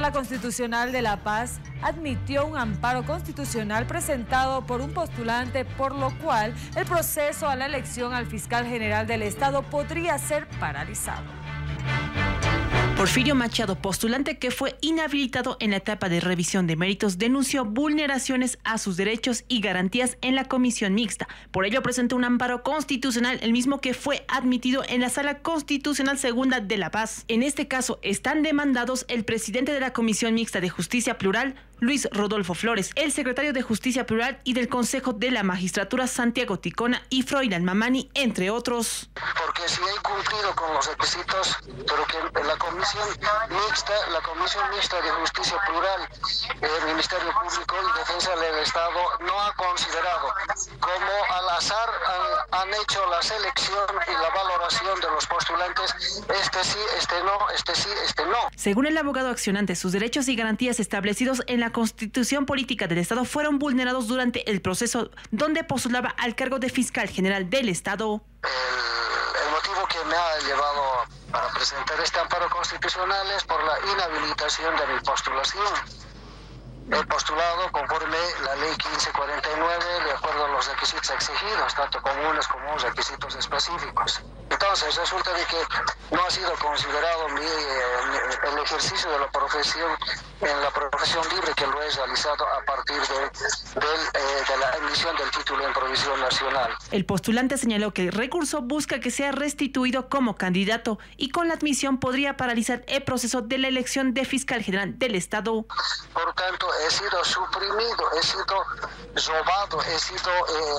Sala Constitucional de La Paz admitió un amparo constitucional presentado por un postulante, por lo cual el proceso a la elección al fiscal general del Estado podría ser paralizado. Porfirio Machado, postulante que fue inhabilitado en la etapa de revisión de méritos, denunció vulneraciones a sus derechos y garantías en la comisión mixta. Por ello presentó un amparo constitucional, el mismo que fue admitido en la Sala Constitucional Segunda de La Paz. En este caso están demandados el presidente de la Comisión Mixta de Justicia Plural, Luis Rodolfo Flores, el secretario de Justicia Plural y del Consejo de la Magistratura, Santiago Ticona y Froilán Mamani, entre otros. Porque si he cumplido con los requisitos, pero que la Comisión Mixta de Justicia Plural, el Ministerio Público y Defensa del Estado no ha considerado como al azar han hecho la selección y la valoración de los postulantes, este sí, este no, este sí, este no. Según el abogado accionante, sus derechos y garantías establecidos en la Constitución Política del Estado fueron vulnerados durante el proceso donde postulaba al cargo de fiscal general del Estado. El motivo que me ha llevado para presentar este amparo constitucional es por la inhabilitación de mi postulación. He postulado conforme la ley 1549 de acuerdo a los requisitos exigidos, tanto comunes como requisitos específicos. Entonces resulta de que no ha sido considerado el ejercicio de la profesión en la profesión libre que lo he realizado a partir de la emisión del título en provisión nacional. El postulante señaló que el recurso busca que sea restituido como candidato y con la admisión podría paralizar el proceso de la elección de fiscal general del Estado. Por tanto, he sido suprimido, he sido robado, he sido,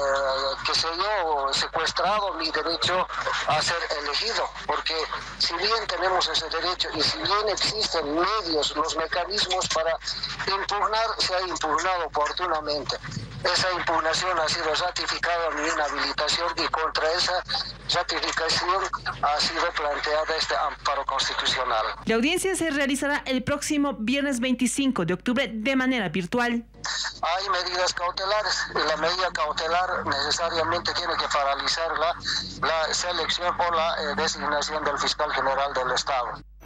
secuestrado mi derecho a ser elegido, porque si bien tenemos ese derecho y si bien existen medios, los mecanismos para impugnar, se ha impugnado oportunamente. Esa impugnación ha sido ratificada mi inhabilitación y contra esa ratificación ha sido planteada este amparo constitucional. La audiencia se realizará el próximo viernes 25 de octubre de manera virtual. Hay medidas cautelares y la medida cautelar necesariamente tiene que paralizar la selección o la designación del fiscal general del Estado.